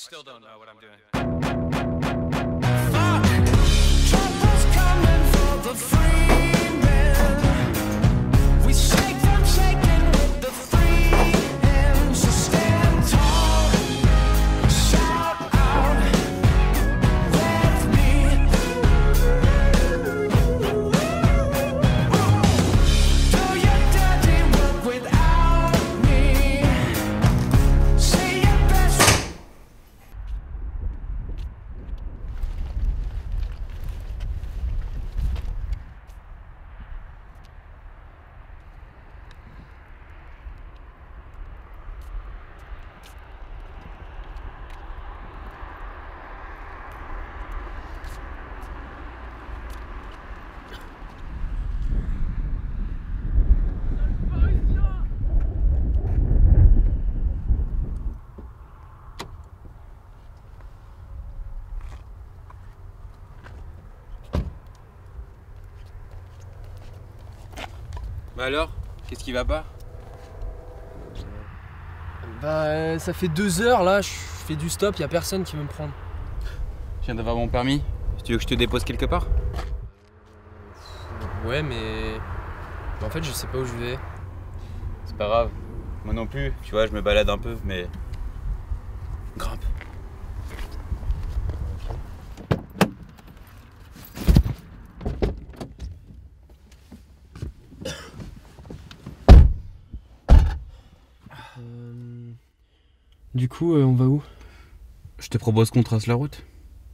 still don't know what I'm doing. Trouble's coming for the free man. We shake them shaking with the free hand. So stand tall, shout out with me. Do your dirty work without me. Say your best. Bah alors, qu'est-ce qui va pas? Bah ça fait 2 heures là, je fais du stop, y a personne qui veut me prendre. Je viens d'avoir mon permis. Si tu veux que je te dépose quelque part? Ouais mais... en fait je sais pas où je vais. C'est pas grave. Moi non plus. Tu vois, je me balade un peu, mais... Grimpe. Du coup on va où? Je te propose qu'on trace la route.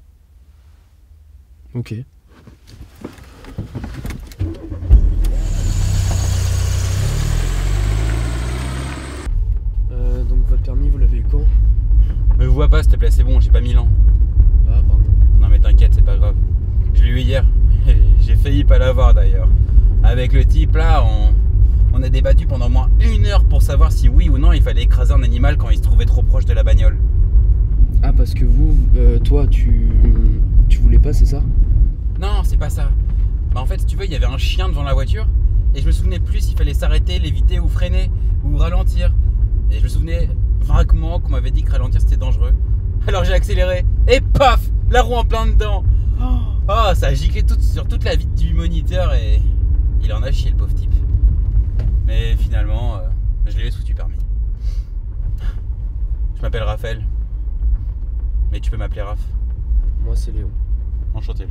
Ok. Donc votre permis vous l'avez eu quand? Me vois pas s'il te plaît, c'est bon, j'ai pas 1000 ans. Ah pardon. Non mais t'inquiète, c'est pas grave. Je l'ai eu hier. J'ai failli pas l'avoir d'ailleurs. Avec le type là, on a débattu pendant au moins 1 heure pour savoir si oui ou non il fallait écraser un animal quand il se trouvait trop proche de la bagnole. Ah parce que toi tu voulais pas, c'est ça? Non, c'est pas ça. Bah en fait, si tu veux, il y avait un chien devant la voiture et je me souvenais plus s'il fallait s'arrêter, l'éviter ou freiner ou ralentir. Et je me souvenais vaguement qu'on m'avait dit que ralentir c'était dangereux. Alors j'ai accéléré et paf, la roue en plein dedans. Oh, ça a giclé sur toute la vitre du moniteur et il en a chié le pauvre type. Mais finalement, je l'ai eu sous permis. Je m'appelle Raphaël. Mais tu peux m'appeler Raph. Moi c'est Léo. Enchanté.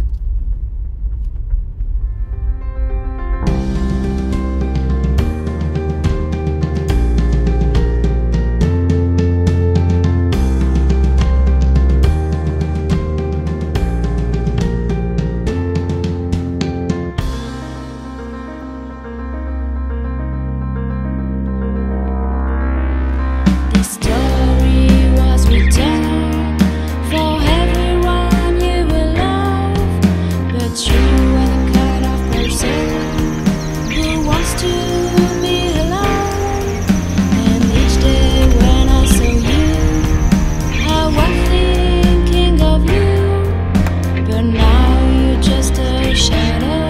This story was written for everyone you will love, but you are the kind of person who wants to be alone. And each day when I saw you, I was thinking of you, but now you're just a shadow.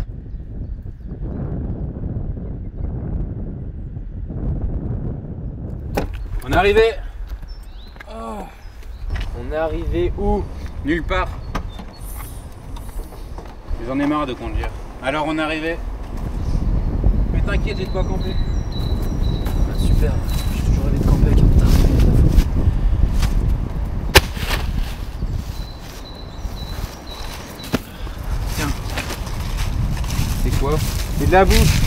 On est arrivé. On est arrivé où? Nulle part. J'en ai marre de conduire. Alors on est arrivé. Mais t'inquiète, j'ai de quoi camper. Ah, super, j'ai toujours rêvé de camper avec un taré. Tiens. C'est quoi? C'est de la bouffe.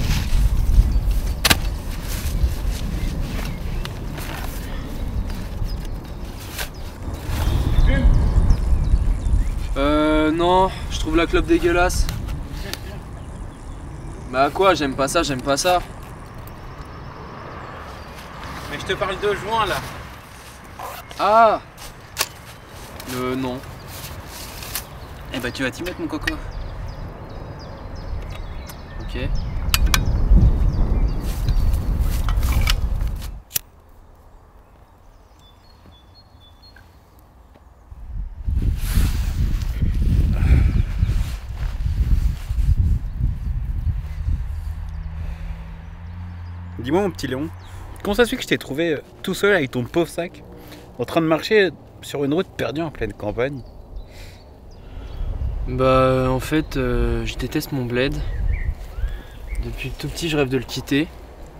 Non, je trouve la clope dégueulasse. Bah quoi, j'aime pas ça, j'aime pas ça. Mais je te parle de joint là. Ah non. Eh bah tu vas t'y mettre mon coco. Ok. Dis-moi mon petit Léon, comment ça se fait que je t'ai trouvé tout seul avec ton pauvre sac? en train de marcher sur une route perdue en pleine campagne. Bah en fait, je déteste mon bled. Depuis tout petit, je rêve de le quitter.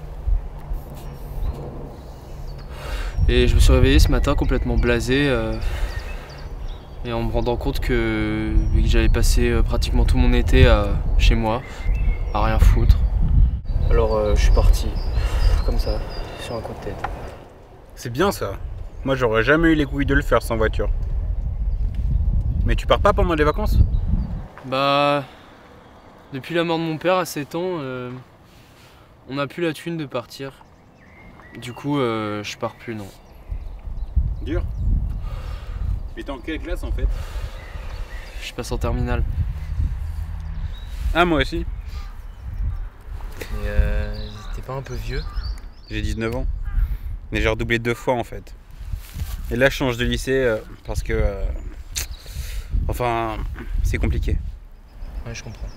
Et je me suis réveillé ce matin complètement blasé. Et en me rendant compte que j'avais passé pratiquement tout mon été chez moi, à rien foutre. Alors je suis parti, comme ça, sur un coup de tête. C'est bien ça. Moi j'aurais jamais eu les couilles de le faire sans voiture. Mais tu pars pas pendant les vacances? Bah, depuis la mort de mon père à 7 ans, on n'a plus la thune de partir. Du coup, je pars plus, non. Dur. Mais t'es en quelle classe en fait? Je passe en terminale. Ah moi aussi. Mais t'es pas un peu vieux? J'ai 19 ans. Mais j'ai redoublé 2 fois en fait. Et là je change de lycée parce que... enfin, c'est compliqué. Ouais, je comprends.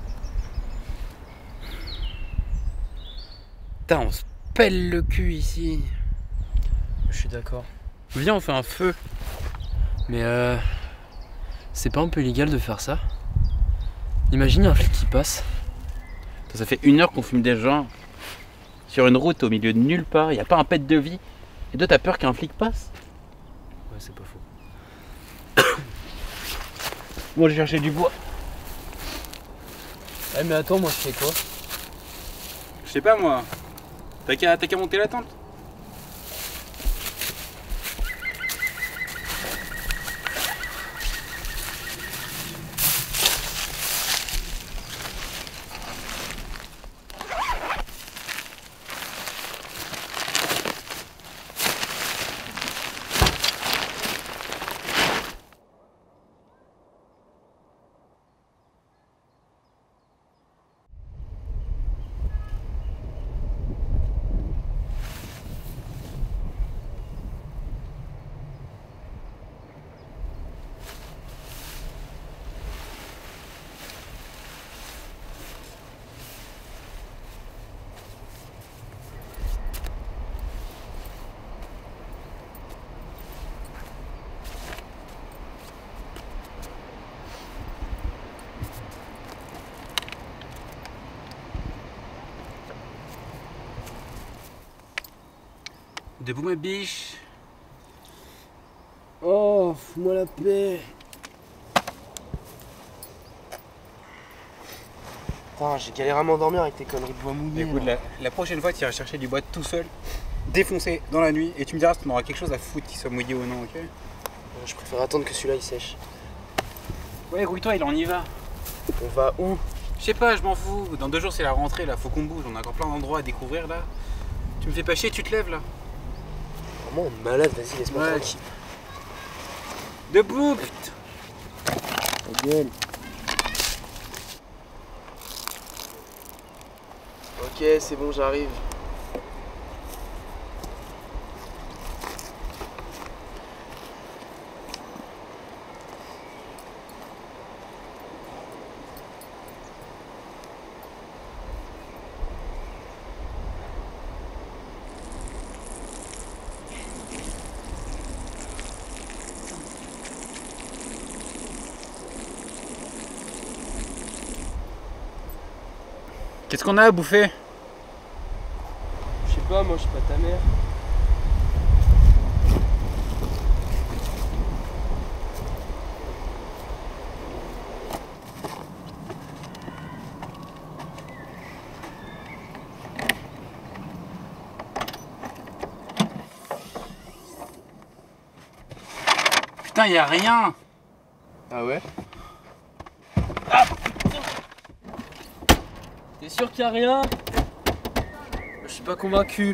Putain, on se pèle le cul ici. Je suis d'accord. Viens, on fait un feu. Mais c'est pas un peu illégal de faire ça? Imagine un flic qui passe. Ça fait 1 heure qu'on fume des joints sur une route au milieu de nulle part. Y a pas un pet de vie. Et toi, t'as peur qu'un flic passe? Ouais, c'est pas faux. Bon, j'ai cherché du bois. Eh mais attends, moi je fais quoi? Je sais pas moi. T'as qu'à monter la tente. Debout ma biche. Oh, fous-moi la paix. Putain, j'ai galéré à m'endormir avec tes conneries de bois mouillé. Écoute, la prochaine fois, tu iras chercher du bois tout seul, défoncé dans la nuit, et tu me diras si tu auras quelque chose à foutre, qu'il soit mouillé ou non, ok? Je préfère attendre que celui-là il sèche. Ouais, grouille-toi, on y va. On va où? Je sais pas, je m'en fous. Dans 2 jours, c'est la rentrée là, faut qu'on bouge. On a encore plein d'endroits à découvrir là. Tu me fais pas chier, tu te lèves là. Vraiment malade, vas-y, laisse-moi Ouais. tranquille. Debout, putain. Ta gueule. Ok, c'est bon, j'arrive. Qu'est-ce qu'on a à bouffer? Je sais pas, moi je suis pas ta mère. Putain, y a rien. Ah ouais? T'es sûr qu'il y a rien? Je suis pas convaincu.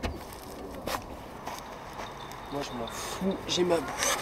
Moi je m'en fous, j'ai ma bouffe.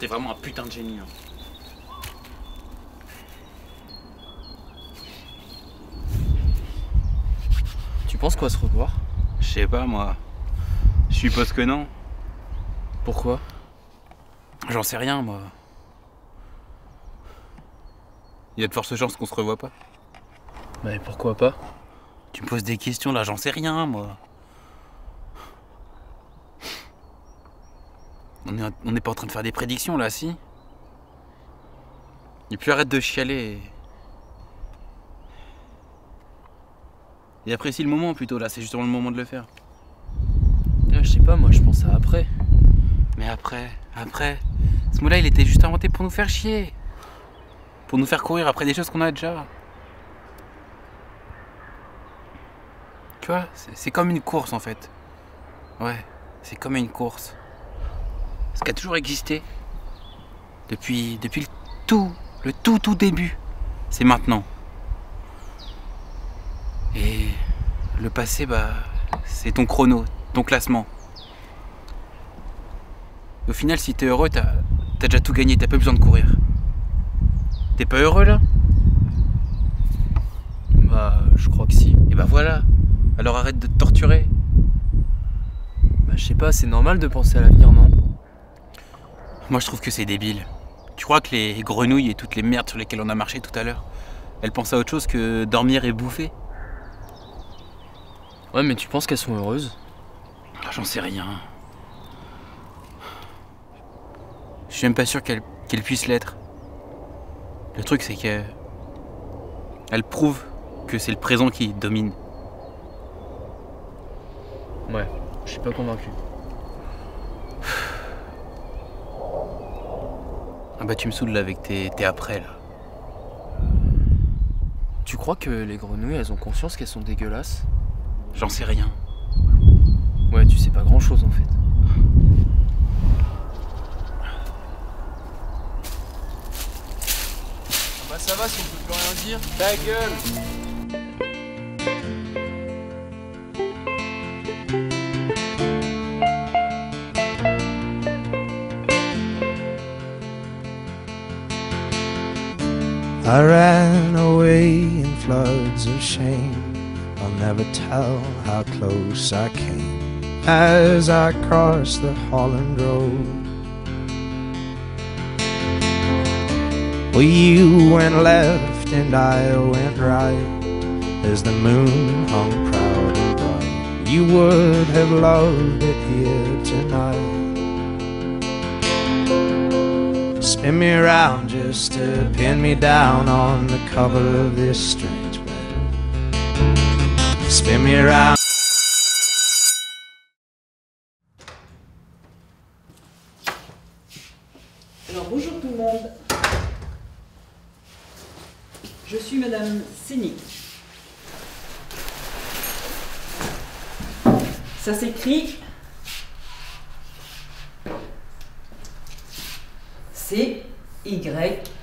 t'es vraiment un putain de génie. Hein. Tu penses qu'on va se revoir? Je sais pas, moi. Je suppose que non. Pourquoi? J'en sais rien, moi. Il y a de fortes chances qu'on se revoie pas. Mais pourquoi pas? Tu me poses des questions là, j'en sais rien, moi. On n'est pas en train de faire des prédictions là, si? Et puis arrête de chialer. Et apprécie le moment plutôt, là, c'est justement le moment de le faire. Je sais pas, moi je pense à après. Mais après, ce mot-là il était juste inventé pour nous faire chier. Pour nous faire courir après des choses qu'on a déjà. Tu vois, c'est comme une course en fait. Ouais, c'est comme une course. Ce qui a toujours existé. Depuis le tout début. C'est maintenant. Et le passé, bah, c'est ton chrono, ton classement. Au final, si t'es heureux, t'as déjà tout gagné, t'as pas besoin de courir. T'es pas heureux là? Bah, je crois que si. Et bah voilà. Alors arrête de te torturer. Bah, je sais pas, c'est normal de penser à l'avenir, non? Moi je trouve que c'est débile. Tu crois que les grenouilles et toutes les merdes sur lesquelles on a marché tout à l'heure, elles pensent à autre chose que dormir et bouffer? Ouais, mais tu penses qu'elles sont heureuses? Ah, j'en sais rien. Je suis même pas sûr qu'elles puissent l'être. Le truc c'est qu'elles prouvent que c'est le présent qui domine. Ouais, je suis pas convaincu. Ah bah tu me saoules là avec tes après là. Tu crois que les grenouilles, elles ont conscience qu'elles sont dégueulasses? J'en sais rien. Ouais, tu sais pas grand chose en fait. Bah ça va si on peut plus rien dire. Ta gueule! I ran away in floods of shame. I'll never tell how close I came as I crossed the Holland Road. Well, you went left and I went right as the moon hung proud and bright. You would have loved it here tonight. Spin me around just to pin me down on the cover of this strange bed. Spin me around. Alors bonjour tout le monde. Je suis Madame Sénic. Ça s'écrit C-Y-N-I-K.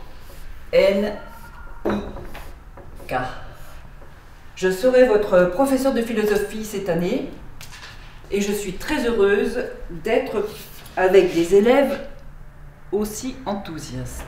Je serai votre professeur de philosophie cette année et je suis très heureuse d'être avec des élèves aussi enthousiastes.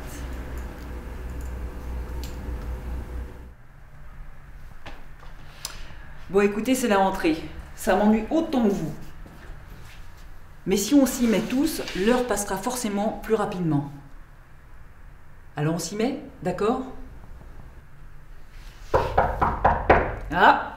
Bon écoutez, c'est la rentrée. Ça m'ennuie autant que vous. Mais si on s'y met tous, l'heure passera forcément plus rapidement. Alors on s'y met, d'accord? Ah!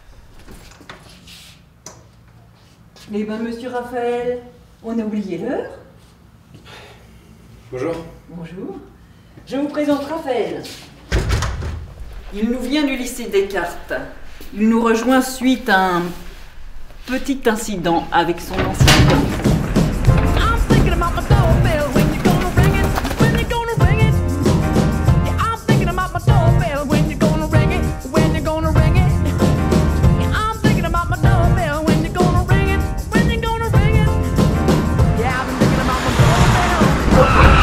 Eh ben monsieur Raphaël, on a oublié l'heure. Bonjour. Bonjour. Je vous présente Raphaël. Il nous vient du lycée Descartes. Il nous rejoint suite à un petit incident avec son ancien collègue. I'm thinking about my doorbell. When you gonna ring it? When you gonna ring it? Yeah, I'm thinking about my doorbell. When you gonna ring it? When you gonna ring it? Yeah, I'm thinking about my doorbell. When you gonna ring it? When you gonna ring it? Yeah, I've been thinking about my doorbell.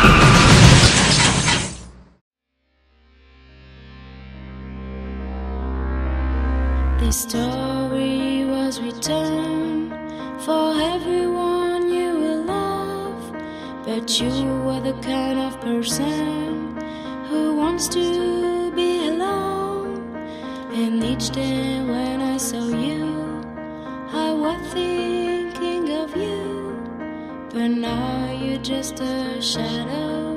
This story was written for everyone you will love, but But you were the kind of person who wants to be alone. And each day when I saw you, I was thinking of you. But now you're just a shadow